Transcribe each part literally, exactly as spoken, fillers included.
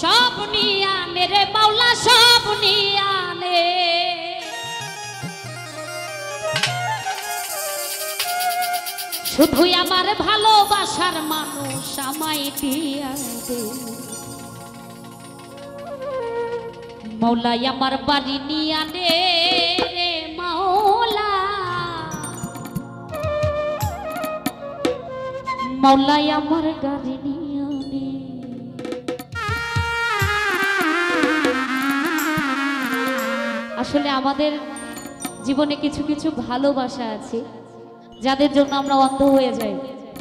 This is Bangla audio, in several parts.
সব নিয়ে আনে রে মাওলা সব নিয়ে আনে শুধু আমার ভালোবাসার মানুষ আমায় দিয়া দে মাওলা আমার বাড়ি নিয়ে আনে রে মাওলা মাওলা আমার গাড়ি নিয়ে আনে আসলে আমাদের জীবনে কিছু কিছু ভালোবাসা আছে যাদের জন্য আমরা অন্ধ হয়ে যাই।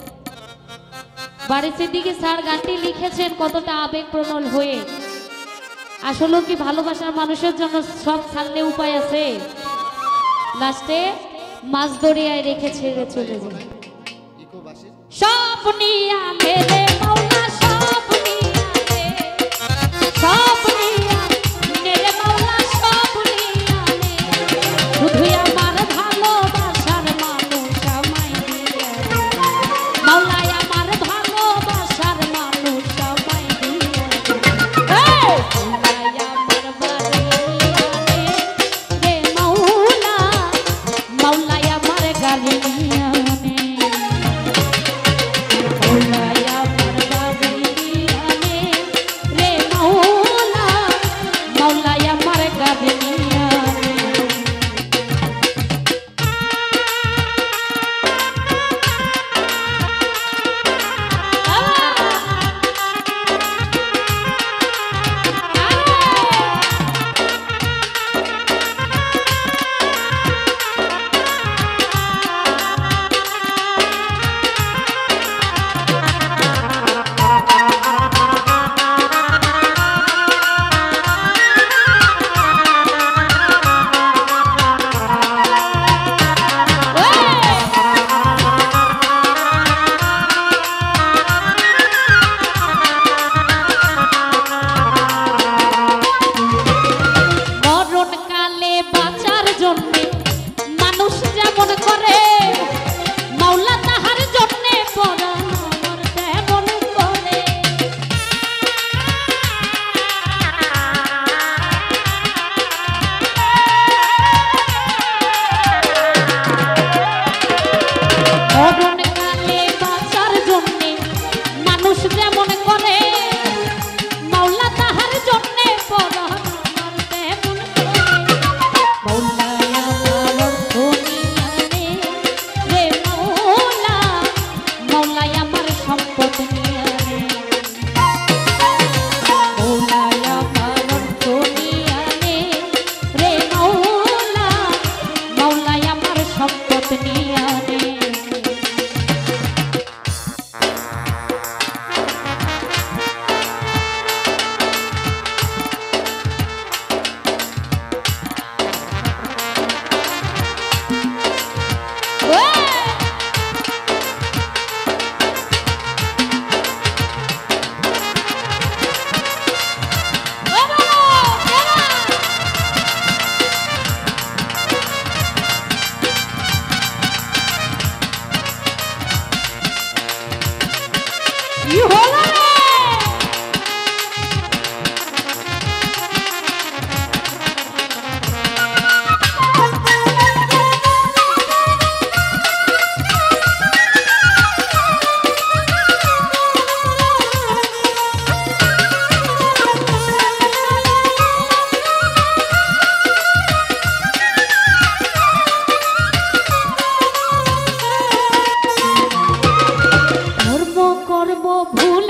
বাড়ির দিকে স্যার গানটি লিখেছেন কতটা আবেগপ্রবণ হয়ে। আসলে কি ভালোবাসার মানুষের জন্য সব ছাড়লে উপায় আছে? লাস্টে মাছ দরিয়ায় রেখে ছেড়ে চলে যায়। সব নিয়ে আনে রে মাওলা সব নিয়ে আনে সব নিয়ে আনে রে মাওলা সব নিয়ে আনে শুধু আমার ভালোবাসার মানুষ আমায় দিয়ে মাওলা আমার ভালোবাসার মানুষ আমায় দিয়ে মাওলা আমার বাড়ি আনে রে মাওলা মাওলা আমার গাড়ি নিয়ে আনে মাওলা আমার বাড়ি আনে রে মাওলা মাওলা আমার গাড়ি নিয়ে আনে ভুল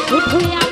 উঠুইয়া